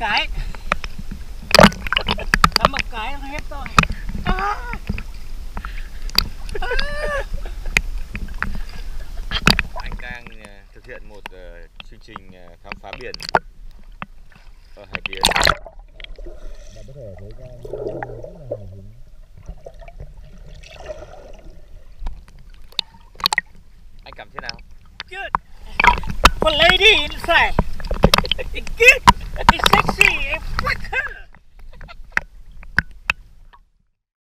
cái. Cắm một cái nó hết rồi. Anh đang thực hiện một chương trình khám phá biển ở Hải Tiến. Bạn có thể thấy ra rất là hào hứng. Anh cảm thế nào? Good. Con lấy đi, nó xài. Good.